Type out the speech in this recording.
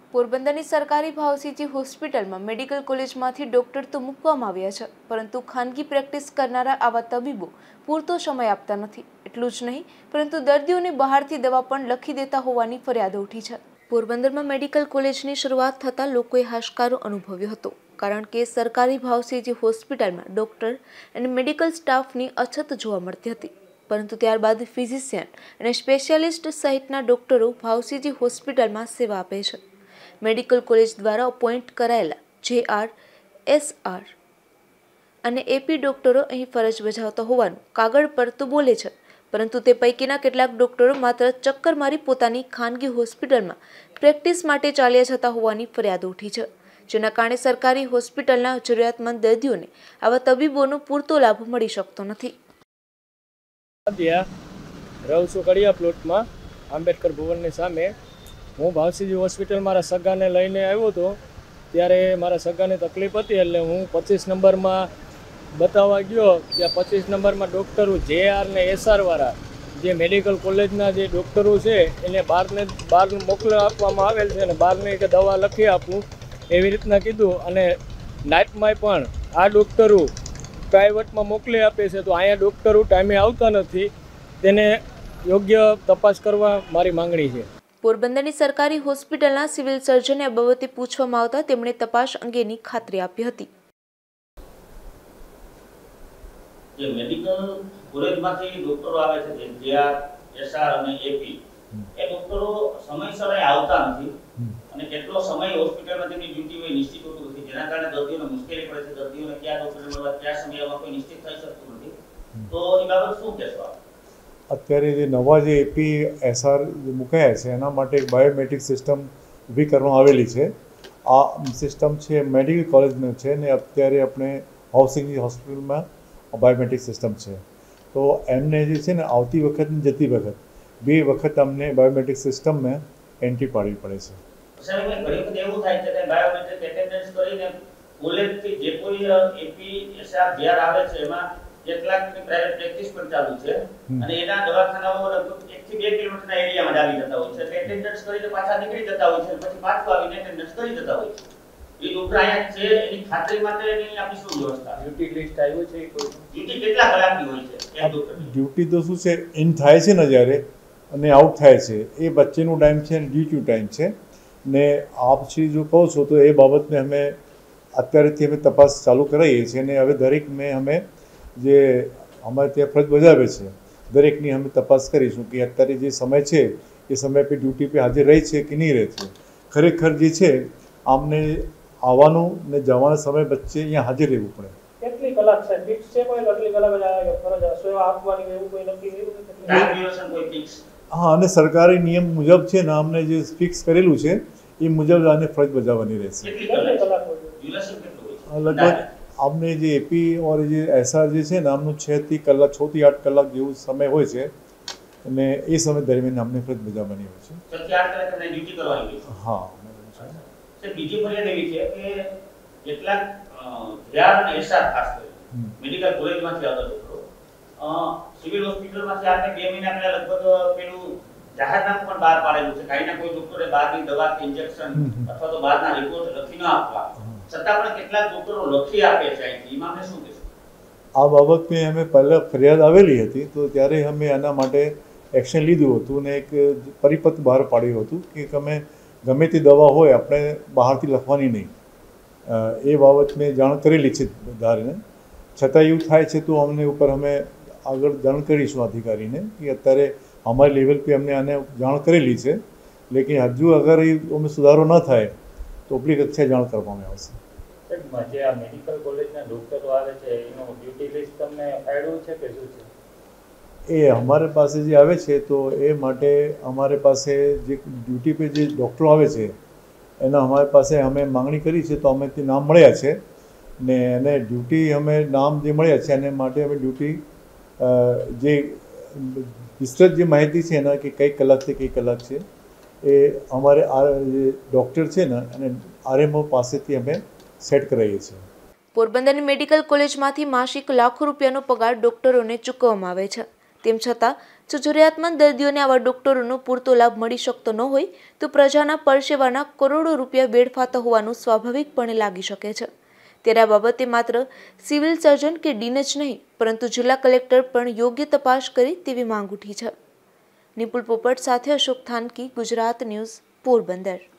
પોરબંદરની સરકારી ભાવસીજી હોસ્પિટલમાં મેડિકલ કોલેજમાંથી ડોક્ટર તો મૂકવામાં આવ્યા છે, પરંતુ ખાનગી પ્રેક્ટિસ કરનારા આવા તબીબો પૂરતો સમય આપતા નથી. એટલું જ નહીં, પરંતુ દર્દીઓને બહારથી દવા પણ લખી દેતા હોવાની ફરિયાદો ઉઠી છે. પોરબંદરમાં મેડિકલ કોલેજની શરૂઆત થતાં લોકોએ હાશકારો અનુભવ્યો હતો, કારણ કે સરકારી ભાવસીજી હોસ્પિટલમાં ડોક્ટર અને મેડિકલ સ્ટાફની અછત જોવા મળતી હતી. પરંતુ ત્યારબાદ ફિઝિશિયન અને સ્પેશિયાલિસ્ટ સહિતના ડોક્ટરો ભાવસીજી હોસ્પિટલમાં સેવા આપે છે. મેડિકલ કોલેજ દ્વારા અપોઇન્ટ કરાયેલા JR, SR અને AP ડોક્ટરો અહીં ફરજ બજાવતા હોવાનું કાગળ પર તો બોલે છે, પરંતુ તે પૈકીના કેટલાક ડોક્ટરો માત્ર ચક્કર મારી પોતાની ખાનગી હોસ્પિટલમાં પ્રેક્ટિસ માટે ચાલ્યા જતા હોવાની ફરિયાદો ઉઠી છે, જેના કારણે સરકારી હોસ્પિટલના જરૂરિયાતમંદ દર્દીઓને આવા તબીબોનો પૂરતો લાભ મળી શકતો નથી. રહું છું કડિયા પ્લોટમાં, આંબેડકર ભવનની સામે. હું ભાવસીજી હોસ્પિટલ મારા સગાને લઈને આવ્યો હતો, ત્યારે મારા સગાને તકલીફ હતી, એટલે હું 25 નંબરમાં બતાવવા ગયો. ત્યાં 25 નંબરમાં ડૉક્ટરો JR ને SR વાળા જે મેડિકલ કોલેજના જે ડૉક્ટરો છે એને બહાર મોકલવા આપવામાં આવેલ છે, અને બહારની કે દવા લખી આપું એવી રીતના કીધું. અને નાઇટમાં પણ આ ડૉક્ટરો પ્રાઇવેટમાં મોકલી આપે છે, તો અહીંયા ડૉક્ટરો ટાઈમે આવતા નથી. તેને યોગ્ય તપાસ કરવા મારી માંગણી છે. પોરબંદરની સરકારી હોસ્પિટલના સિવિલ સર્જનને આ બાબતે પૂછવામાં આવતા તેમણે તપાસ અંગેની ખાતરી આપી હતી. જે મેડિકલ કોલેજમાંથી ડોક્ટરો આવે છે, JR, SR અને AP, એ ડોક્ટરો સમયસર આવતા નથી, અને કેટલો સમય હોસ્પિટલમાં તેમની ડ્યુટી હોય નિશ્ચિત હોતું નથી, જેના કારણે દર્દીઓને મુશ્કેલી પડે છે. દર્દીઓને ક્યાં ડોક્ટરને મળવા, ક્યાં સમયમાં કોઈ નિશ્ચિત થઈ શકતું નથી. તો એ બાબત શું કહેશો આપ? અત્યારે જે નવા જે AP, SR મુકાયા છે એના માટે એક બાયોમેટ્રિક સિસ્ટમ ઊભી કરવામાં આવેલી છે. આ સિસ્ટમ છે મેડિકલ કોલેજમાં છે, ને અત્યારે આપણે હાઉસિંગ હોસ્પિટલમાં બાયોમેટ્રિક સિસ્ટમ છે. તો એમને જે છે ને આવતી વખત ને જતી વખત 2 વખત અમને બાયોમેટ્રિક સિસ્ટમમાં એન્ટ્રી પાડવી પડે છે. સાહેબ, ઘણી વખત એવું થાય છે કે બાયોમેટ્રિક એટેન્ડન્સ કરીને કોલેજથી જે કોઈ AP, SR, JR આવે છે એમાં કેટલાકની પ્રાઇવેટ પ્રેક્ટિસ પણ ચાલુ છે, અને એના દવાખાનાઓ લગભગ 1 થી 2 કિલોમીટરના એરિયામાં આવી જતા હોય છે. એટલે એટેન્ડન્સ કરીને પાછા નીકળી જતા હોય છે, પછી પાછું આવીને એટેન્ડન્સ કરી જતા હોય છે. એ ડોક્ટર અહીંયા છે, એની ખાતરી માટેની આપણી શું વ્યવસ્થા? ડ્યુટી લિસ્ટ આવ્યું છે? ડ્યુટી કેટલા કલાકની હોય છે એક ડોક્ટરની? ડ્યુટી તો શું છે, ઇન થાય છે ને જ્યારે અને આઉટ થાય છે, એ વચ્ચેનો ટાઈમ છે અને ડ્યુટી ટાઈમ છે. ને આપ શ્રી જો કહો છો તો એ બાબતને અમે અત્યારેથી અમે તપાસ ચાલુ કરાવીએ છીએ, અને હવે દરેકને અમે જે અમારે ત્યાં ફરજ બજાવે છે દરેકની અમે તપાસ કરીશું કે અત્યારે જે સમય છે એ સમય પર ડ્યુટી પર હાજર રહે છે કે નહીં રહે છે. ખરેખર જે છે આમને આવવાનું ને જવાના સમય વચ્ચે અહીંયા હાજર રહેવું પડે. કેટલી કલાક છે ફિક્સ છે? કોઈ કેટલી કલાક ફરજ સેવા આપવાની એવું કોઈ નક્કી ડ્યુરેશન કોઈ ફિક્સ? હા, અને સરકારી નિયમ મુજબ છે ને અમને જે ફિક્સ કરેલું છે એ મુજબ આને ફરજ બજાવવાની રહેશે. કેટલી કલાક ડ્યુરેશન કેટલું હોય છે? લગભગ અમને જે AP ઓર જે SR જે છે ને આમનું 6 થી 8 કલાક જેવું સમય હોય છે, અને એ સમય દરમિયાન અમને ફરજ બજાવવાની હોય છે. 6 થી 8 કલાક તમને ડ્યુટી કરવાની હોય છે? હા. બીજી ફરિયાદ એવી છે કે કેટલાક JR અને SR ખાસ કરીને મેડિકલ કોલેજમાંથી આવતા ડોક્ટરો સિવિલ હોસ્પિટલમાંથી આપણે 2 મહિના પહેલા લગભગ પેલું જાહેરનામું પણ બહાર પાડેલું છે, કાંઈના કોઈ ડોક્ટરે બહારની દવા કે ઇન્જેક્શન અથવા તો બહારના રિપોર્ટ લખી ન આપવા છતાં પણ કેટલાક ડોક્ટરો લખી આપે છે. અહીંથી એમાં શું કહેશો? આ બાબતની અમે પહેલાં ફરિયાદ આવેલી હતી, તો ત્યારે અમે આના માટે એક્શન લીધું હતું ને એક પરિપત્ર બહાર પાડ્યું હતું કે અમે ગમે તે દવા હોય આપણે બહારથી લખવાની નહીં. એ બાબત મેં જાણ કરેલી છે બધાને. છતાં એવું થાય છે તો અમને ઉપર અમે આગળ જાણ કરીશું અધિકારીને કે અત્યારે અમારી લેવલ પર અમને આને જાણ કરેલી છે, લેકિન હજુ અગર એ અમે સુધારો ન થાય તો ઉપલી કક્ષાએ જાણ કરવામાં આવશે. જે આ મેડિકલ કોલેજના ડોક્ટરો આવે છે એનું ડ્યુટી લિસ્ટ તમને ફાળવ્યું છે કે શું છે? એ અમારી પાસે જે આવે છે તો એ માટે અમારી પાસે જે ડ્યુટી પર જે ડૉક્ટરો આવે છે એના અમારી પાસે અમે માંગણી કરી છે, તો અમે તે નામ મળ્યા છે ને એને ડ્યુટી અમે નામ જે મળ્યા છે એને માટે અમે ડ્યુટી જે વિસ્તૃત જે માહિતી છે એના કે કઈ કલાકથી કઈ કલાક છે એ અમારે આ જે ડૉક્ટર છે ને અને RMO પાસેથી અમે સેટ કરાવીએ છીએ. પોરબંદરની મેડિકલ કોલેજમાંથી માસિક લાખો રૂપિયાનો પગાર ડોક્ટરોને ચૂકવવામાં આવે છે. તેમ છતાં જો જરૂરિયાતમંદ દર્દીઓને આવા ડોક્ટરોનો પૂરતો લાભ મળી શકતો ન હોય તો પ્રજાના પરસેવાના કરોડો રૂપિયા વેડફાતા હોવાનું સ્વાભાવિકપણે લાગી શકે છે। ત્યારે આ બાબતે માત્ર સિવિલ સર્જન કે ડીન જ નહીં પરંતુ જિલ્લા કલેક્ટર પણ યોગ્ય તપાસ કરે તેવી માંગ ઉઠી છે। નિપુલ પોપટ સાથે અશોક થાનકી, ગુજરાત ન્યૂઝ, પોરબંદર।